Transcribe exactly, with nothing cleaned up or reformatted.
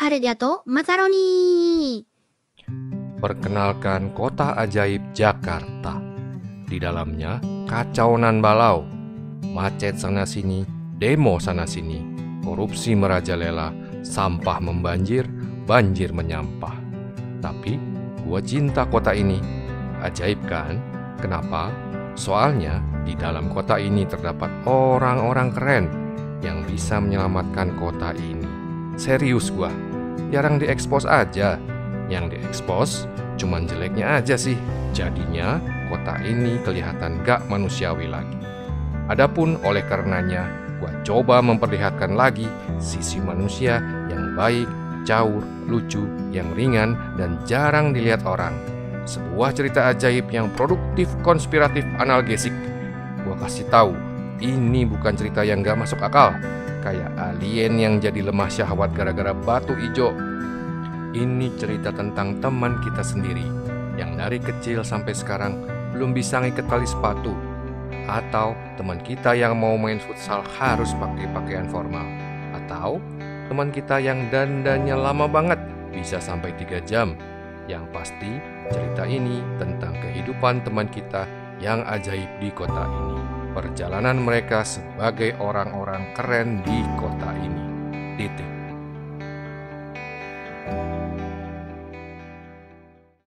Arigato macaroni. Perkenalkan kota ajaib Jakarta. Di dalamnya kacau nan balau, macet sana sini, demo sana sini, korupsi merajalela, sampah membanjir, banjir menyampah. Tapi gua cinta kota ini. Ajaib kan? Kenapa? Soalnya di dalam kota ini terdapat orang-orang keren yang bisa menyelamatkan kota ini. Serius gua, jarang diekspos aja. Yang diekspos cuman jeleknya aja sih. Jadinya kota ini kelihatan gak manusiawi lagi. Adapun oleh karenanya gua coba memperlihatkan lagi sisi manusia yang baik, caur, lucu, yang ringan dan jarang dilihat orang. Sebuah cerita ajaib yang produktif, konspiratif, analgesik. Gua kasih tahu, ini bukan cerita yang gak masuk akal, kayak alien yang jadi lemah syahwat gara-gara batu ijo. Ini cerita tentang teman kita sendiri yang dari kecil sampai sekarang belum bisa ngikat tali sepatu, atau teman kita yang mau main futsal harus pakai pakaian formal, atau teman kita yang dandannya lama banget bisa sampai tiga jam. Yang pasti cerita ini tentang kehidupan teman kita yang ajaib di kota ini, perjalanan mereka sebagai orang-orang keren di kota ini. Titik.